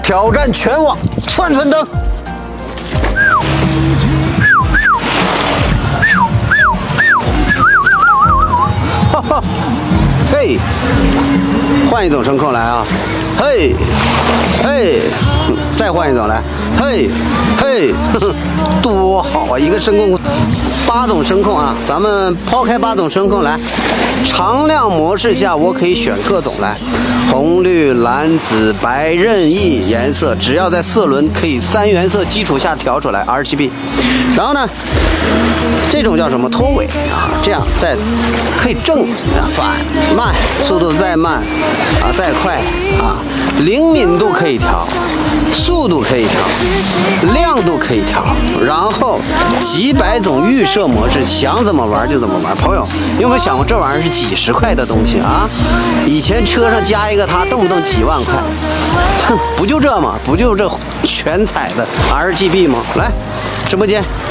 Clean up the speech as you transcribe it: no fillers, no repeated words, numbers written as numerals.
挑战全网串串灯。哈哈，嘿，换一种声控来啊！嘿，嘿，再换一种来，嘿，嘿，多好啊！一个声控，8种声控啊，咱们抛开8种声控来，常亮模式下我可以选各种来，红、绿、蓝、紫、白任意颜色，只要在4轮可以3原色基础下调出来 RGB。然后呢，这种叫什么拖尾啊？这样再可以正、反、慢，速度再慢啊，再快啊，灵敏度可以调，速度可以调，亮度可以调，然后几百种预设模式，想怎么玩就怎么玩。朋友，你有没有想过这玩意儿是几十块的东西啊？以前车上加一个它，动不动几万块，哼，不就这吗？不就这全彩的 RGB 吗？来，直播间。